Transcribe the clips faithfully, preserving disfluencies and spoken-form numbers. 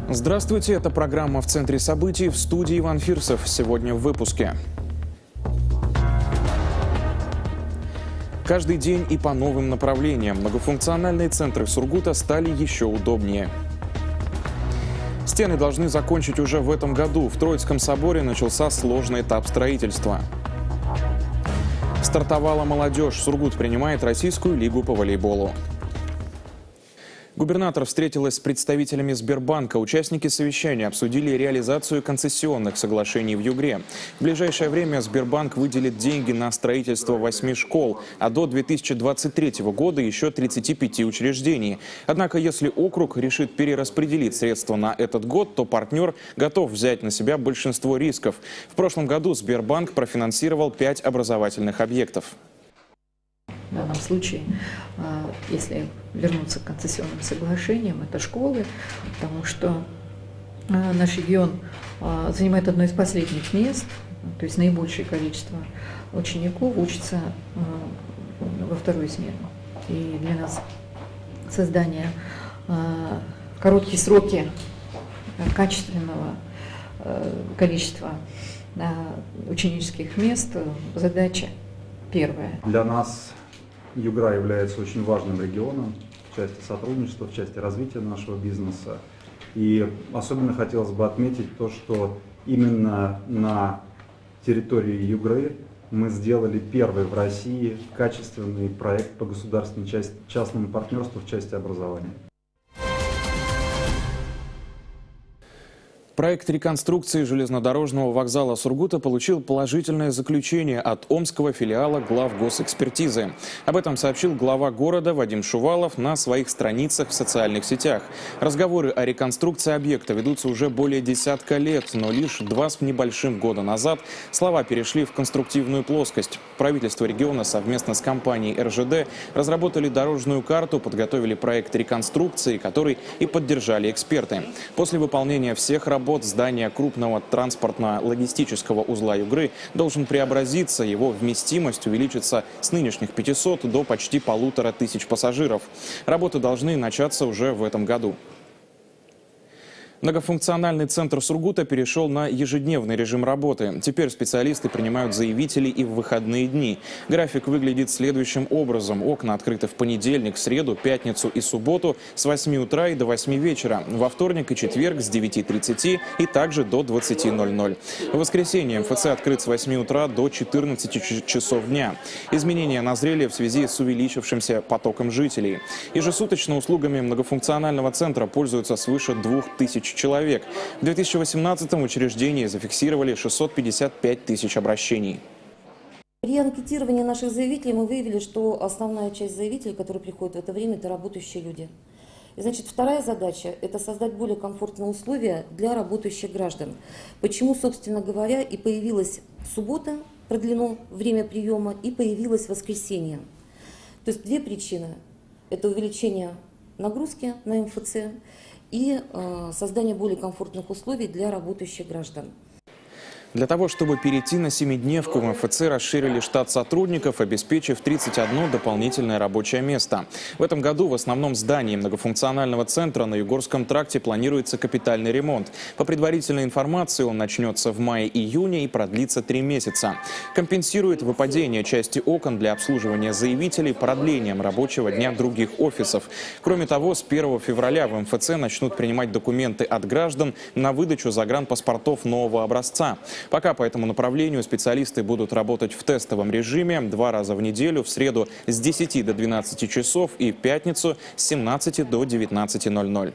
Здравствуйте, это программа «В центре событий», в студии Иван Фирсов. Сегодня в выпуске. Каждый день и по новым направлениям. Многофункциональные центры Сургута стали еще удобнее. Стены должны закончить уже в этом году. В Троицком соборе начался сложный этап строительства. Стартовала молодежь. Сургут принимает Российскую лигу по волейболу. Губернатор встретилась с представителями Сбербанка. Участники совещания обсудили реализацию концессионных соглашений в Югре. В ближайшее время Сбербанк выделит деньги на строительство восьми школ, а до две тысячи двадцать третьего года еще тридцати пяти учреждений. Однако, если округ решит перераспределить средства на этот год, то партнер готов взять на себя большинство рисков. В прошлом году Сбербанк профинансировал пять образовательных объектов. В данном случае, если вернуться к концессионным соглашениям, это школы, потому что наш регион занимает одно из последних мест, то есть наибольшее количество учеников учатся во вторую смену. И для нас создание короткие сроки качественного количества ученических мест – задача первая. Для нас Югра является очень важным регионом в части сотрудничества, в части развития нашего бизнеса. И особенно хотелось бы отметить то, что именно на территории Югры мы сделали первый в России качественный проект по государственному частному партнерству в части образования. Проект реконструкции железнодорожного вокзала Сургута получил положительное заключение от омского филиала главгосэкспертизы. Об этом сообщил глава города Вадим Шувалов на своих страницах в социальных сетях. Разговоры о реконструкции объекта ведутся уже более десятка лет, но лишь два с небольшим года назад слова перешли в конструктивную плоскость. Правительство региона совместно с компанией эр жэ дэ разработали дорожную карту, подготовили проект реконструкции, который и поддержали эксперты. После выполнения всех работ здание крупного транспортно-логистического узла Югры должен преобразиться, его вместимость увеличится с нынешних пятисот до почти полутора тысяч пассажиров. Работы должны начаться уже в этом году. Многофункциональный центр Сургута перешел на ежедневный режим работы. Теперь специалисты принимают заявителей и в выходные дни. График выглядит следующим образом. Окна открыты в понедельник, среду, пятницу и субботу с восьми утра и до восьми вечера. Во вторник и четверг с девяти тридцати и также до двадцати ноль-ноль. В воскресенье эм эф цэ открыт с восьми утра до четырнадцати часов дня. Изменения назрели в связи с увеличившимся потоком жителей. Ежесуточно услугами многофункционального центра пользуются свыше двух тысяч человек. В две тысячи восемнадцатом учреждении зафиксировали шестьсот пятьдесят пять тысяч обращений. При анкетировании наших заявителей мы выявили, что основная часть заявителей, которые приходят в это время, это работающие люди. И, значит, вторая задача – это создать более комфортные условия для работающих граждан. Почему, собственно говоря, и появилась суббота, продлено время приема, и появилось воскресенье. То есть две причины – это увеличение нагрузки на эм эф цэ и э, создание более комфортных условий для работающих граждан. Для того, чтобы перейти на семидневку, в эм эф цэ расширили штат сотрудников, обеспечив тридцать одно дополнительное рабочее место. В этом году в основном здании многофункционального центра на Югорском тракте планируется капитальный ремонт. По предварительной информации, он начнется в мае-июне и продлится три месяца. Компенсирует выпадение части окон для обслуживания заявителей продлением рабочего дня других офисов. Кроме того, с первого февраля в эм эф цэ начнут принимать документы от граждан на выдачу загранпаспортов нового образца. Пока по этому направлению специалисты будут работать в тестовом режиме два раза в неделю, в среду с десяти до двенадцати часов и в пятницу с семнадцати до девятнадцати ноль-ноль.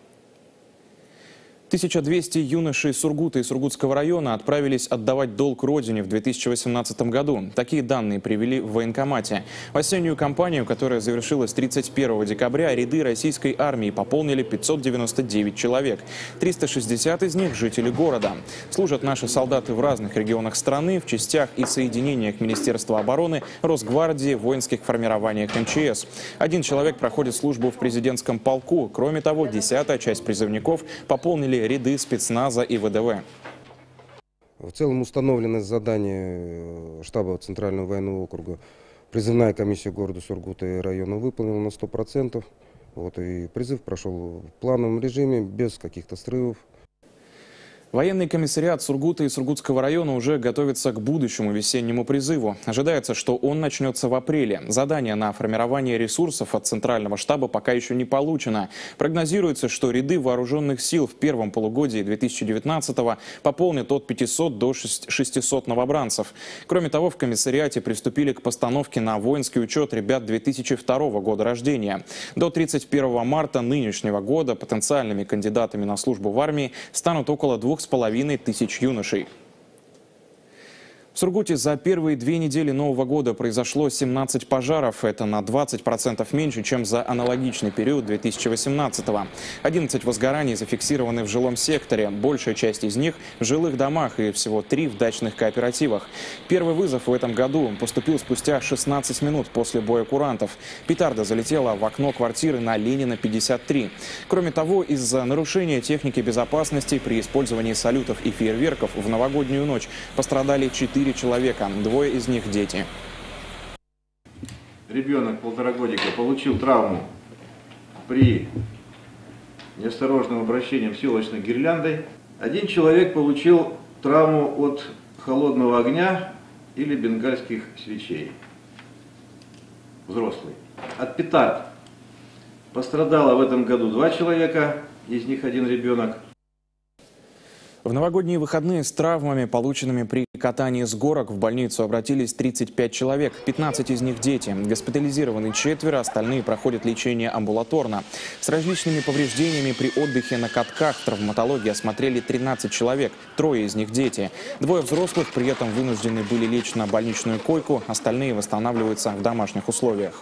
тысяча двести юношей Сургута и Сургутского района отправились отдавать долг родине в две тысячи восемнадцатом году. Такие данные привели в военкомате. В осеннюю кампанию, которая завершилась тридцать первого декабря, ряды российской армии пополнили пятьсот девяносто девять человек. триста шестьдесят из них – жители города. Служат наши солдаты в разных регионах страны, в частях и соединениях Министерства обороны, Росгвардии, воинских формированиях эм че эс. Один человек проходит службу в президентском полку. Кроме того, десятая часть призывников пополнили ряды спецназа и вэ дэ вэ. В целом установленность задания штаба Центрального военного округа призывная комиссия города Сургута и района выполнила на сто процентов. Вот, и призыв прошел в плановом режиме, без каких-то срывов. Военный комиссариат Сургута и Сургутского района уже готовится к будущему весеннему призыву. Ожидается, что он начнется в апреле. Задание на формирование ресурсов от Центрального штаба пока еще не получено. Прогнозируется, что ряды вооруженных сил в первом полугодии две тысячи девятнадцатого пополнят от пятисот до шестисот новобранцев. Кроме того, в комиссариате приступили к постановке на воинский учет ребят две тысячи второго года рождения. До тридцать первого марта нынешнего года потенциальными кандидатами на службу в армии станут около двух с половиной тысяч юношей. В Сургуте за первые две недели Нового года произошло семнадцать пожаров. Это на двадцать процентов меньше, чем за аналогичный период две тысячи восемнадцатого. одиннадцать возгораний зафиксированы в жилом секторе. Большая часть из них в жилых домах и всего три в дачных кооперативах. Первый вызов в этом году поступил спустя шестнадцать минут после боя курантов. Петарда залетела в окно квартиры на Ленина, пятьдесят три. Кроме того, из-за нарушения техники безопасности при использовании салютов и фейерверков в новогоднюю ночь пострадали четыре человека, двое из них дети. Ребенок полтора годика получил травму при неосторожном обращении с елочной гирляндой. Один человек получил травму от холодного огня или бенгальских свечей. Взрослый. От петард пострадало в этом году два человека, из них один ребенок. В новогодние выходные с травмами, полученными при катании с горок, в больницу обратились тридцать пять человек, пятнадцать из них дети. Госпитализированы четверо, остальные проходят лечение амбулаторно. С различными повреждениями при отдыхе на катках в травматологии осмотрели тринадцать человек, трое из них дети. Двое взрослых при этом вынуждены были лечь на больничную койку, остальные восстанавливаются в домашних условиях.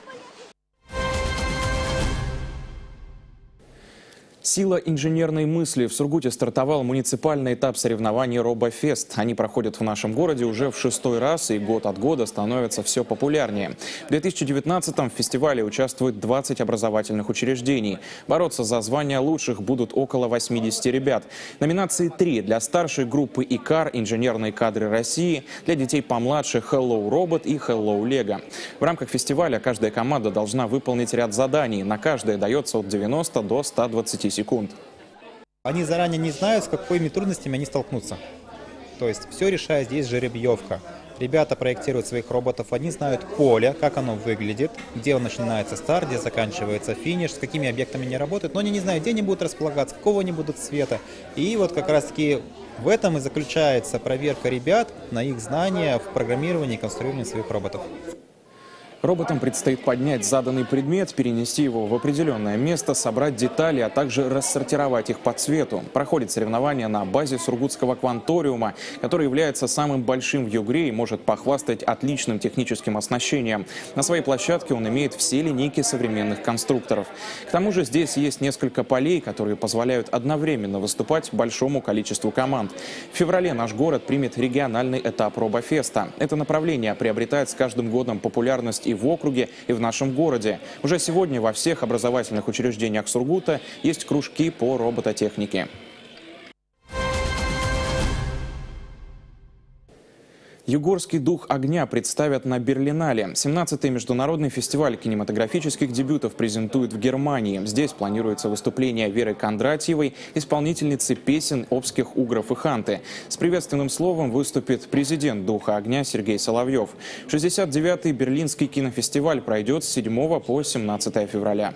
Сила инженерной мысли. В Сургуте стартовал муниципальный этап соревнований «Робофест». Они проходят в нашем городе уже в шестой раз и год от года становятся все популярнее. В две тысячи девятнадцатом в фестивале участвует двадцать образовательных учреждений. Бороться за звание лучших будут около восьмидесяти ребят. Номинации три для старшей группы ИКАР «Инженерные кадры России», для детей помладше «Hello Robot» и «Hello Lego». В рамках фестиваля каждая команда должна выполнить ряд заданий. На каждое дается от девяноста до ста двадцати секунд. Они заранее не знают, с какими трудностями они столкнутся. То есть все решает здесь жеребьевка. Ребята проектируют своих роботов, они знают поле, как оно выглядит, где начинается старт, где заканчивается финиш, с какими объектами они работают, но они не знают, где они будут располагаться, какого они будут цвета. И вот как раз таки в этом и заключается проверка ребят на их знания в программировании и конструировании своих роботов. Роботам предстоит поднять заданный предмет, перенести его в определенное место, собрать детали, а также рассортировать их по цвету. Проходит соревнование на базе Сургутского кванториума, который является самым большим в Югре и может похвастать отличным техническим оснащением. На своей площадке он имеет все линейки современных конструкторов. К тому же здесь есть несколько полей, которые позволяют одновременно выступать большому количеству команд. В феврале наш город примет региональный этап Робофеста. Это направление приобретает с каждым годом популярность и в округе, и в нашем городе. Уже сегодня во всех образовательных учреждениях Сургута есть кружки по робототехнике. Югорский дух огня представят на Берлинале. семнадцатый международный фестиваль кинематографических дебютов презентуют в Германии. Здесь планируется выступление Веры Кондратьевой, исполнительницы песен обских угров и ханты. С приветственным словом выступит президент духа огня Сергей Соловьев. шестьдесят девятый Берлинский кинофестиваль пройдет с седьмого по семнадцатое февраля.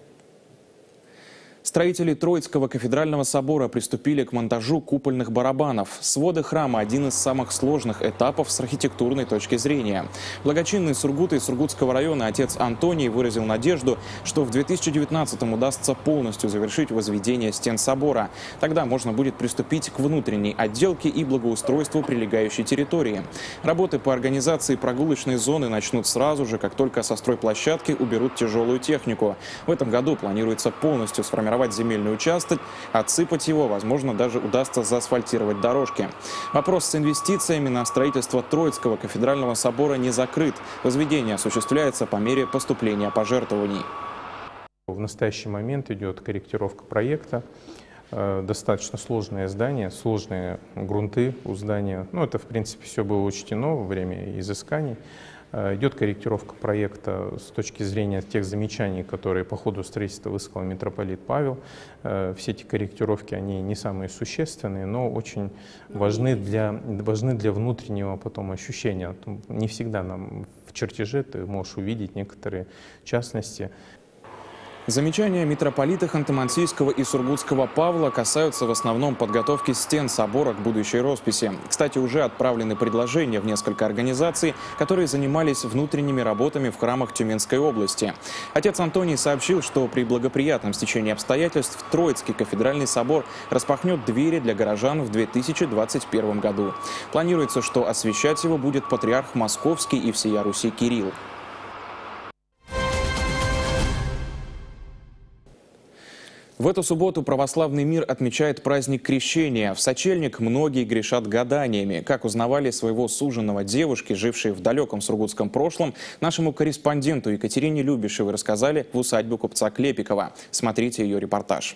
Строители Троицкого кафедрального собора приступили к монтажу купольных барабанов. Своды храма – один из самых сложных этапов с архитектурной точки зрения. Благочинный Сургута и Сургутского района отец Антоний выразил надежду, что в две тысячи девятнадцатом удастся полностью завершить возведение стен собора. Тогда можно будет приступить к внутренней отделке и благоустройству прилегающей территории. Работы по организации прогулочной зоны начнут сразу же, как только со стройплощадки уберут тяжелую технику. В этом году планируется полностью сформировать земельный участок, отсыпать его, возможно, даже удастся заасфальтировать дорожки. Вопрос с инвестициями на строительство Троицкого кафедрального собора не закрыт. Возведение осуществляется по мере поступления пожертвований. В настоящий момент идет корректировка проекта. Достаточно сложное здание, сложные грунты у здания. Ну, это, в принципе, все было учтено во время изысканий. Идет корректировка проекта с точки зрения тех замечаний, которые по ходу строительства высказал митрополит Павел. Все эти корректировки, они не самые существенные, но очень важны для, важны для внутреннего потом ощущения. Не всегда нам в чертеже ты можешь увидеть некоторые частности. Замечания митрополита Ханты-Мансийского и Сургутского Павла касаются в основном подготовки стен собора к будущей росписи. Кстати, уже отправлены предложения в несколько организаций, которые занимались внутренними работами в храмах Тюменской области. Отец Антоний сообщил, что при благоприятном стечении обстоятельств Троицкий кафедральный собор распахнет двери для горожан в две тысячи двадцать первом году. Планируется, что освящать его будет патриарх Московский и всея Руси Кирилл. В эту субботу православный мир отмечает праздник Крещения. В сочельник многие грешат гаданиями. Как узнавали своего суженого девушки, жившие в далеком сургутском прошлом, нашему корреспонденту Екатерине Любишевой рассказали в усадьбе купца Клепикова. Смотрите ее репортаж.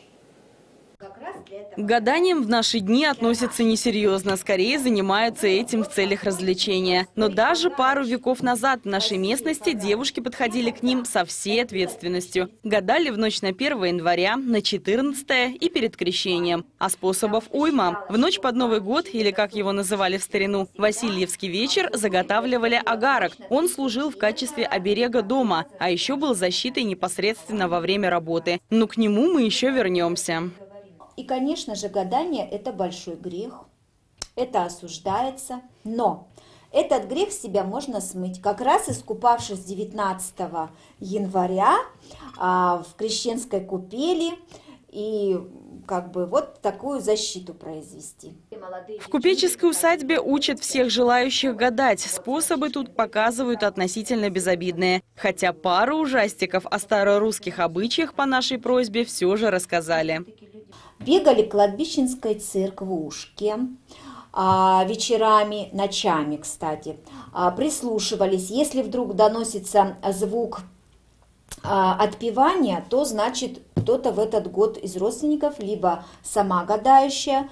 К гаданиям в наши дни относятся несерьезно, скорее занимаются этим в целях развлечения. Но даже пару веков назад в нашей местности девушки подходили к ним со всей ответственностью. Гадали в ночь на первое января, на четырнадцатое и перед крещением. А способов уйма. В ночь под Новый год, или как его называли в старину, Васильевский вечер, заготавливали агарок. Он служил в качестве оберега дома, а еще был защитой непосредственно во время работы. Но к нему мы еще вернемся. И, конечно же, гадание – это большой грех, это осуждается, но этот грех с себя можно смыть. Как раз искупавшись девятнадцатого января а, в крещенской купели и как бы вот такую защиту произвести. В купеческой усадьбе учат всех желающих гадать. Способы тут показывают относительно безобидные. Хотя пару ужастиков о старорусских обычаях по нашей просьбе все же рассказали. Бегали к кладбищенской церквушке а, вечерами, ночами, кстати, а, прислушивались. Если вдруг доносится звук а, отпевания, то значит кто-то в этот год из родственников, либо сама гадающая,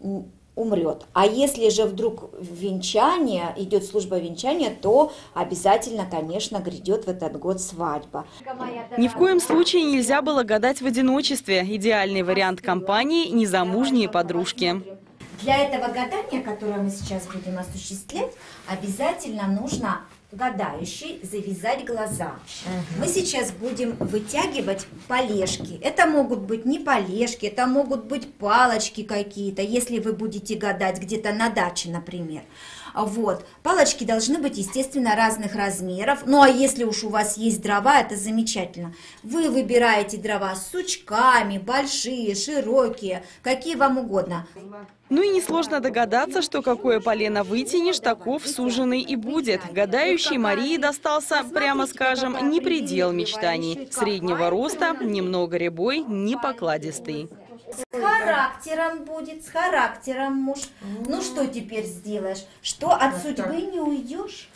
умрет. А если же вдруг венчание, идет служба венчания, то обязательно, конечно, грядет в этот год свадьба. Ни в коем случае нельзя было гадать в одиночестве. Идеальный вариант компании – незамужние подружки. Для этого гадания, которое мы сейчас будем осуществлять, обязательно нужно гадающий завязать глаза. Угу. Мы сейчас будем вытягивать полежки. Это могут быть не полежки, это могут быть палочки какие-то, если вы будете гадать где-то на даче, например. Вот. Палочки должны быть, естественно, разных размеров. Ну, а если уж у вас есть дрова, это замечательно. Вы выбираете дрова с сучками, большие, широкие, какие вам угодно. Ну и несложно догадаться, что какое полено вытянешь, таков суженый и будет. Гадающей Марии достался, прямо скажем, не предел мечтаний. Среднего роста, немного рябой, не покладистый. С характером будет, с характером муж. Ну что теперь сделаешь? Что, от судьбы не уйдешь?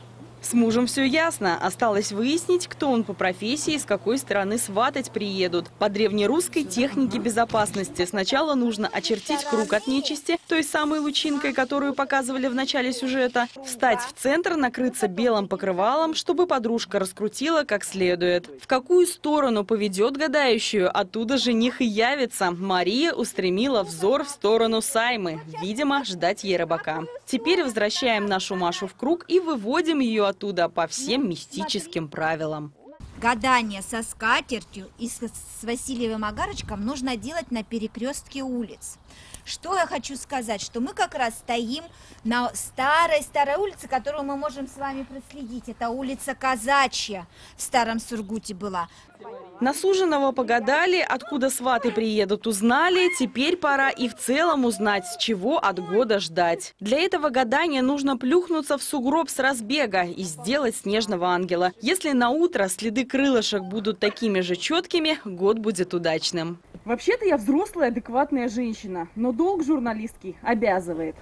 С мужем все ясно. Осталось выяснить, кто он по профессии и с какой стороны сватать приедут. По древнерусской технике безопасности сначала нужно очертить круг от нечисти, той самой лучинкой, которую показывали в начале сюжета, встать в центр, накрыться белым покрывалом, чтобы подружка раскрутила как следует. В какую сторону поведет гадающую, оттуда жених и явится. Мария устремила взор в сторону Саймы. Видимо, ждать ей рыбака. Теперь возвращаем нашу Машу в круг и выводим ее оттуда по всем мистическим правилам. Гадание со скатертью и с Васильевым агарочком нужно делать на перекрестке улиц. Что я хочу сказать, что мы как раз стоим на старой-старой улице, которую мы можем с вами проследить. Это улица Казачья в Старом Сургуте была. На суженого погадали, откуда сваты приедут, узнали. Теперь пора и в целом узнать, с чего от года ждать. Для этого гадания нужно плюхнуться в сугроб с разбега и сделать снежного ангела. Если на утро следы крылышек будут такими же четкими, год будет удачным. Вообще-то я взрослая, адекватная женщина, но долг журналистский обязывает.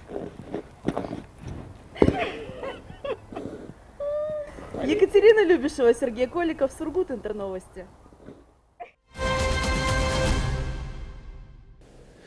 Екатерина Любишева, Сергей Коликов, Сургут, Интерновости.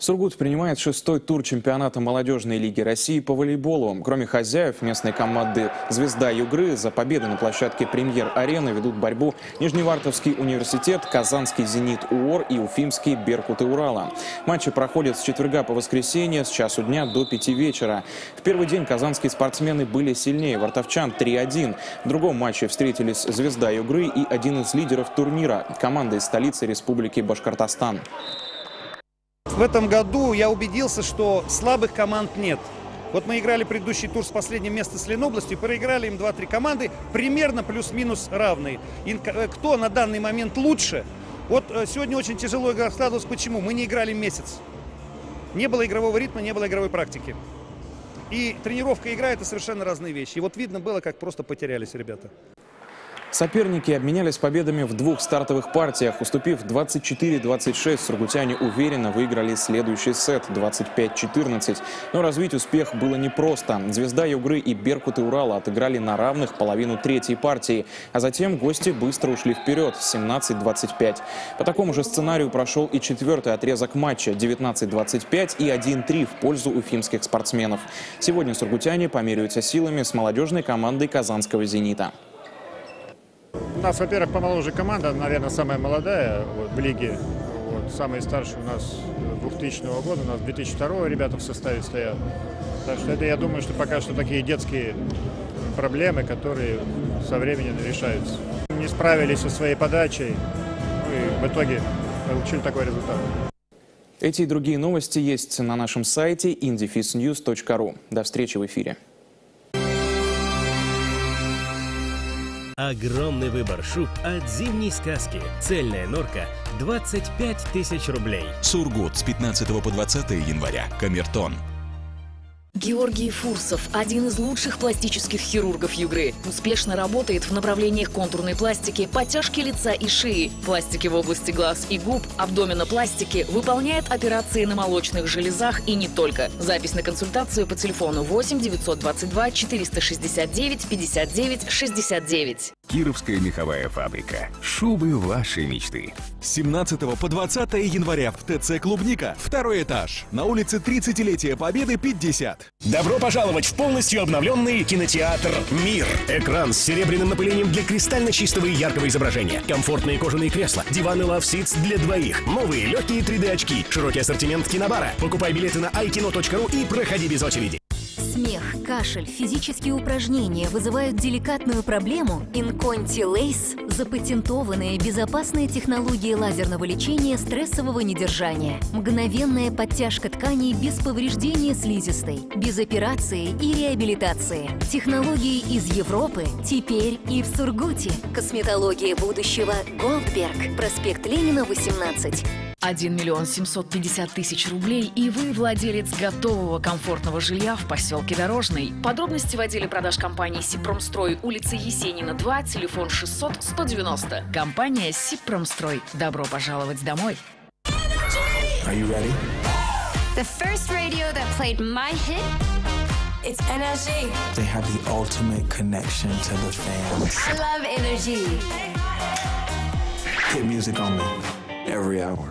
Сургут принимает шестой тур чемпионата молодежной лиги России по волейболу. Кроме хозяев, местной команды «Звезда Югры» за победы на площадке «Премьер-арены» ведут борьбу Нижневартовский университет, Казанский «Зенит УОР» и Уфимский «Беркут» и Урала. Матчи проходят с четверга по воскресенье с часу дня до пяти вечера. В первый день казанские спортсмены были сильнее вартовчан три один. В другом матче встретились «Звезда Югры» и один из лидеров турнира – команда из столицы Республики Башкортостан. В этом году я убедился, что слабых команд нет. Вот мы играли предыдущий тур с последним местом с Ленобластью, проиграли им два-три команды, примерно плюс-минус равные. И кто на данный момент лучше? Вот сегодня очень тяжело игра складывалась. Почему? Мы не играли месяц. Не было игрового ритма, не было игровой практики. И тренировка и игра – это совершенно разные вещи. И вот видно было, как просто потерялись ребята. Соперники обменялись победами в двух стартовых партиях. Уступив двадцать четыре двадцать шесть, сургутяне уверенно выиграли следующий сет двадцать пять четырнадцать. Но развить успех было непросто. «Звезда Югры» и «Беркут» и Урала отыграли на равных половину третьей партии. А затем гости быстро ушли вперед семнадцать двадцать пять. По такому же сценарию прошел и четвертый отрезок матча девятнадцать двадцать пять и один три в пользу уфимских спортсменов. Сегодня сургутяне померяются силами с молодежной командой казанского «Зенита». У нас, во-первых, помоложе команда, наверное, самая молодая вот, в лиге. Вот, самые старшие у нас двухтысячного года, у нас две тысячи второго ребята в составе стоят. Так что это, я думаю, что пока что такие детские проблемы, которые со временем решаются. Не справились со своей подачей, ну, и в итоге получили такой результат. Эти и другие новости есть на нашем сайте индифис ньюс точка ру. До встречи в эфире. Огромный выбор шуб от «Зимней сказки». Цельная норка – двадцать пять тысяч рублей. Сургут с пятнадцатого по двадцатое января. Камертон. Георгий Фурсов – один из лучших пластических хирургов Югры. Успешно работает в направлениях контурной пластики, подтяжки лица и шеи, пластики в области глаз и губ, абдоминопластики, выполняет операции на молочных железах и не только. Запись на консультацию по телефону восемь девятьсот двадцать два четыреста шестьдесят девять пятьдесят девять шестьдесят девять. Кировская меховая фабрика. Шубы вашей мечты. С семнадцатого по двадцатое января в ТЦ «Клубника». Второй этаж. На улице тридцатилетия Победы, пятьдесят. Добро пожаловать в полностью обновленный кинотеатр «Мир». Экран с серебряным напылением для кристально чистого и яркого изображения. Комфортные кожаные кресла, диваны Love Seats для двоих. Новые легкие три дэ очки. Широкий ассортимент кинобара. Покупай билеты на ай кино точка ру и проходи без очереди. Смех, кашель, физические упражнения вызывают деликатную проблему? Инконти Лейс – запатентованные безопасные технологии лазерного лечения стрессового недержания. Мгновенная подтяжка тканей без повреждения слизистой, без операции и реабилитации. Технологии из Европы теперь и в Сургуте. Косметология будущего Голдберг. Проспект Ленина, восемнадцать. один миллион семьсот пятьдесят тысяч рублей, и вы владелец готового комфортного жилья в поселке Дорожный. Подробности в отделе продаж компании «Сипромстрой», улица Есенина, два, телефон шестьсот сто девяносто. Компания «Сипромстрой». Добро пожаловать домой. Are you ready? The first radio that played my hit, it's Energy. They have the ultimate connection to the fans. I love Energy. Hit music on me every hour.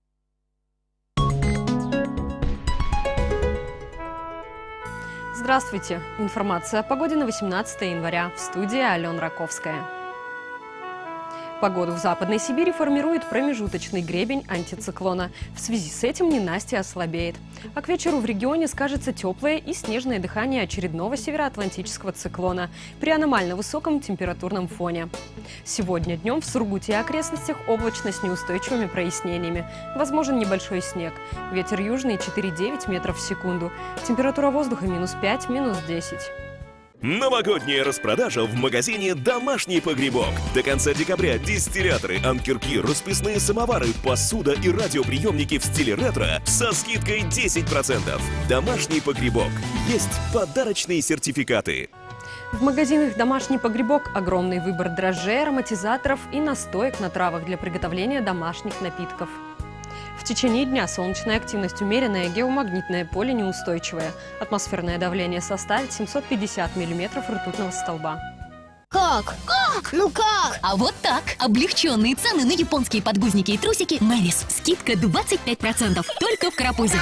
Здравствуйте! Информация о погоде на восемнадцатое января. В студии Алена Раковская. Погоду в Западной Сибири формирует промежуточный гребень антициклона. В связи с этим ненастье ослабеет. А к вечеру в регионе скажется теплое и снежное дыхание очередного североатлантического циклона при аномально высоком температурном фоне. Сегодня днем в Сургуте и окрестностях облачно с неустойчивыми прояснениями. Возможен небольшой снег. Ветер южный четыре-девять метров в секунду. Температура воздуха минус пять, минус десять. Новогодняя распродажа в магазине «Домашний погребок». До конца декабря дистилляторы, анкерки, расписные самовары, посуда и радиоприемники в стиле ретро со скидкой десять процентов. «Домашний погребок». Есть подарочные сертификаты. В магазинах «Домашний погребок» огромный выбор дрожжей, ароматизаторов и настоек на травах для приготовления домашних напитков. В течение дня солнечная активность умеренная, геомагнитное поле неустойчивое. Атмосферное давление составит семьсот пятьдесят миллиметров ртутного столба. Как? Как? Ну как? А вот так. Облегченные цены на японские подгузники и трусики Мэрис. Скидка двадцать пять процентов. Только в Карапузе.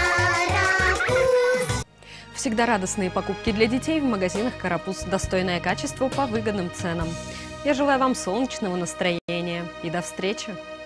Всегда радостные покупки для детей в магазинах «Карапуз». Достойное качество по выгодным ценам. Я желаю вам солнечного настроения и до встречи!